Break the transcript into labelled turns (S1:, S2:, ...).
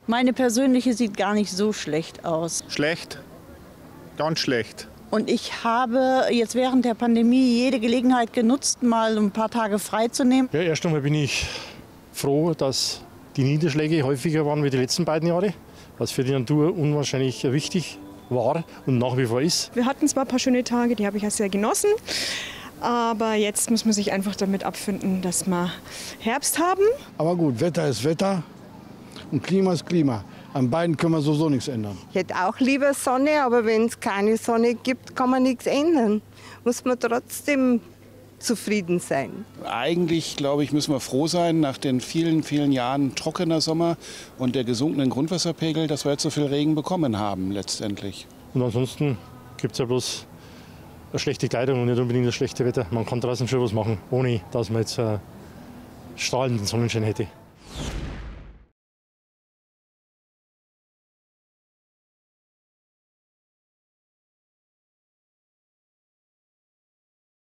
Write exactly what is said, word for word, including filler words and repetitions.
S1: Meine persönliche sieht gar nicht so schlecht aus.
S2: Schlecht, ganz schlecht.
S1: Und ich habe jetzt während der Pandemie jede Gelegenheit genutzt, mal ein paar Tage frei zu nehmen.
S3: Ja, erst einmal bin ich froh, dass die Niederschläge häufiger waren wie die letzten beiden Jahre, was für die Natur unwahrscheinlich wichtig war und nach wie vor ist.
S4: Wir hatten zwar ein paar schöne Tage, die habe ich auch sehr genossen, aber jetzt muss man sich einfach damit abfinden, dass wir Herbst haben.
S5: Aber gut, Wetter ist Wetter und Klima ist Klima. An beiden können wir sowieso nichts ändern.
S6: Ich hätte auch lieber Sonne, aber wenn es keine Sonne gibt, kann man nichts ändern. Muss man trotzdem zufrieden sein.
S7: Eigentlich, glaube ich, müssen wir froh sein, nach den vielen, vielen Jahren trockener Sommer und der gesunkenen Grundwasserpegel, dass wir jetzt so viel Regen bekommen haben letztendlich.
S3: Und ansonsten gibt es ja bloß eine schlechte Kleidung und nicht unbedingt das schlechte Wetter. Man kann draußen schon was machen, ohne dass man jetzt äh, strahlenden Sonnenschein hätte.